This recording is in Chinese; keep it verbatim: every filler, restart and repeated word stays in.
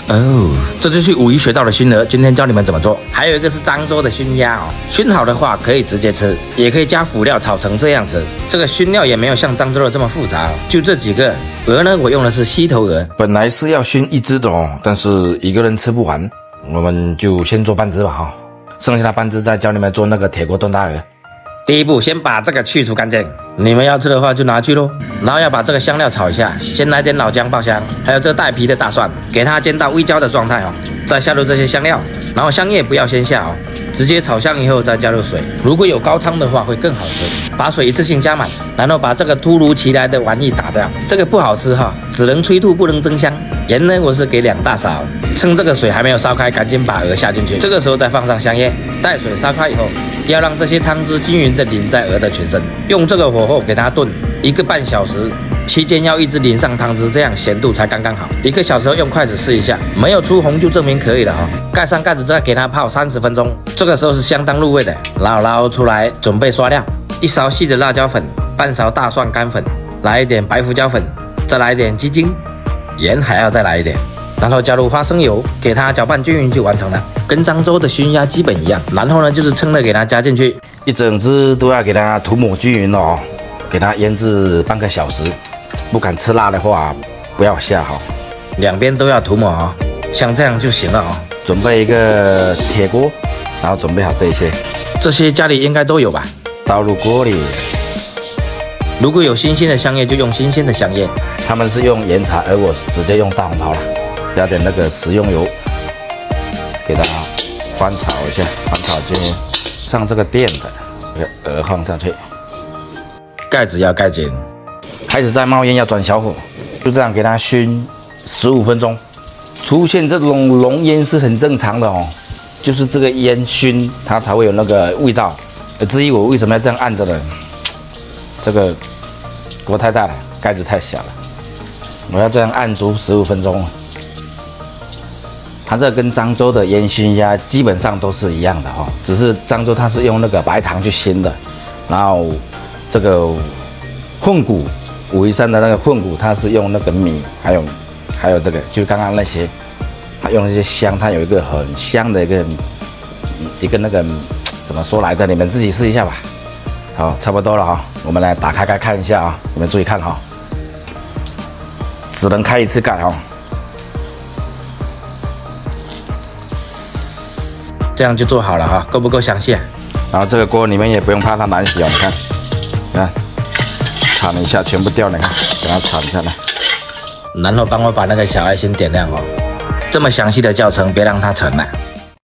哦，这就是五一学到的熏鹅，今天教你们怎么做。还有一个是漳州的熏鸭哦，熏好的话可以直接吃，也可以加辅料炒成这样吃。这个熏料也没有像漳州的这么复杂哦，就这几个。鹅呢，我用的是溪头鹅，本来是要熏一只的哦，但是一个人吃不完，我们就先做半只吧哈，剩下的半只再教你们做那个铁锅炖大鹅。第一步，先把这个去除干净。你们要吃的话就拿去咯。然后要把这个香料炒一下，先来点老姜爆香，还有这带皮的大蒜，给它煎到微焦的状态哦。再下入这些香料，然后香叶不要先下哦，直接炒香以后再加入水。如果有高汤的话会更好吃。把水一次性加满，然后把这个突如其来的玩意打掉。这个不好吃哈，只能催吐不能增香。盐呢，我是给两大勺。趁这个水还没有烧开，赶紧把鹅下进去。这个时候再放上香叶，待水烧开以后，要让这些汤汁均匀的淋在鹅的全身。用这个火候给它炖一个半小时，期间要一直淋上汤汁，这样咸度才刚刚好。一个小时后用筷子试一下，没有出红就证明可以了哈。盖上盖子再给它泡三十分钟，这个时候是相当入味的。捞捞出来，准备刷料。一勺细的辣椒粉，半勺大蒜干粉，来一点白胡椒粉，再来一点鸡精，盐还要再来一点，然后加入花生油，给它搅拌均匀就完成了。跟漳州的熏鸭基本一样。然后呢，就是称的给它加进去，一整只都要给它涂抹均匀哦，给它腌制半个小时。不敢吃辣的话，不要下哈，两边都要涂抹哦，像这样就行了哦。准备一个铁锅，然后准备好这些，这些家里应该都有吧。倒入锅里，如果有新鲜的香叶就用新鲜的香叶，他们是用岩茶，而我直接用大红袍了。加点那个食用油，给它翻炒一下，翻炒均匀。上这个垫的，这个鹅放上去，盖子要盖紧，开始在冒烟，要转小火，就这样给它熏十五分钟。出现这种浓烟是很正常的哦，就是这个烟熏它才会有那个味道。至于我为什么要这样按着呢？这个锅太大了，盖子太小了，我要这样按足十五分钟。它这跟漳州的烟熏鸭基本上都是一样的哈、哦，只是漳州它是用那个白糖去熏的，然后这个混骨武夷山的那个混骨，它是用那个米，还有还有这个，就刚刚那些，它用那些香，它有一个很香的一个一个那个。怎么说来的？你们自己试一下吧。好，差不多了哈，我们来打开盖看一下啊，你们注意看哈，只能开一次盖哈，这样就做好了哈，够不够详细啊？然后这个锅你们也不用怕它难洗哦，你看，你看，铲一下全部掉了，你看，给它铲下来，然后帮我把那个小爱心点亮哦。这么详细的教程，别让它沉了。